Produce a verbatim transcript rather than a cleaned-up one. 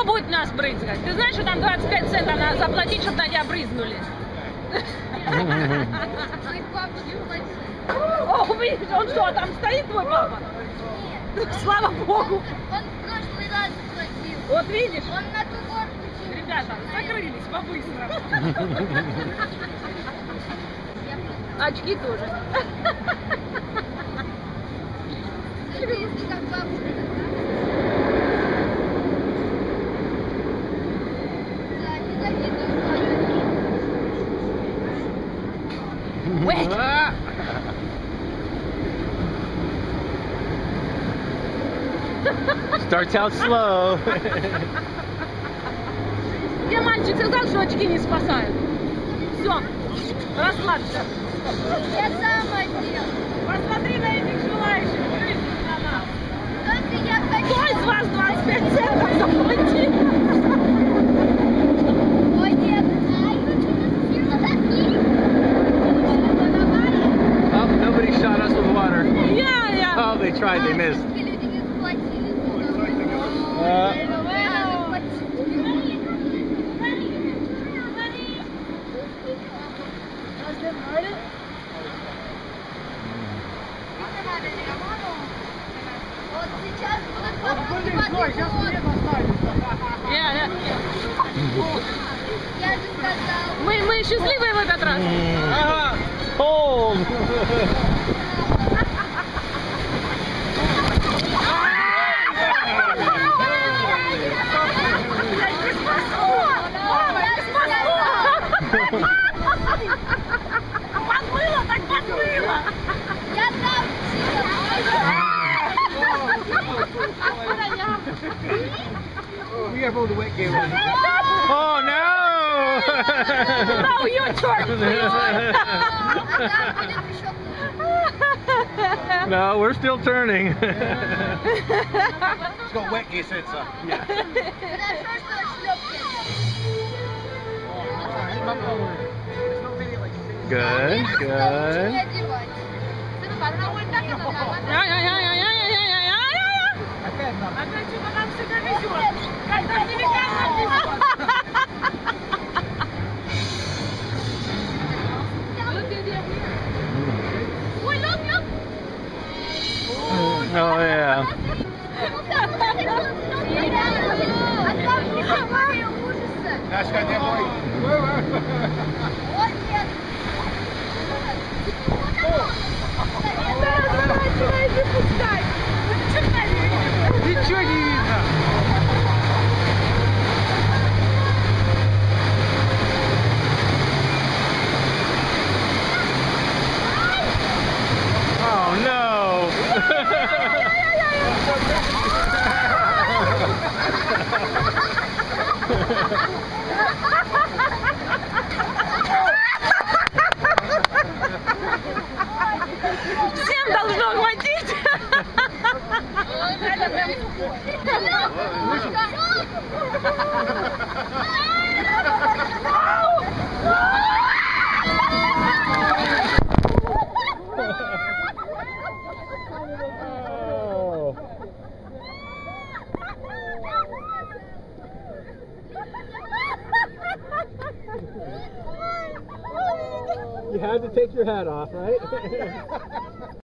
Кто будет нас брызгать? Ты знаешь, что там двадцать пять центов надо заплатить, чтобы на тебя брызнули? О, видишь, он что, там стоит твой папа? Нет. Слава Богу. Он в прошлый раз заплатил. Вот видишь? Он на ту горку. Ребята, закрылись по-быстрому. Очки тоже. Если как бабушка. Wait. Starts out slow. Где мальчик сказал, что очки не спасают? Все, расслабься. Я сам одел. Посмотри на этих желающих, брызни на нас. Только я хочу. Кто из вас двадцать пять центов заплатил? Ой, нет. Oh, nobody shot us with water. Я, я. Oh, they tried, they missed. Uh, Я, я. Мы, мы счастливые в этот раз. ah, cold. Подмыло, так подмыло. Я сам We have all the wet gear on. Oh no! No, your turn, No, we're still turning. It's got wet gear sensor. Yeah. Good, good. Опять что-то нам всегда везет. Когда деликатно везет. Ой, look, look. Oh yeah. That's got that boy. Ничего не видно. Oh no. Всем должно хватить. You had to take your hat off, right?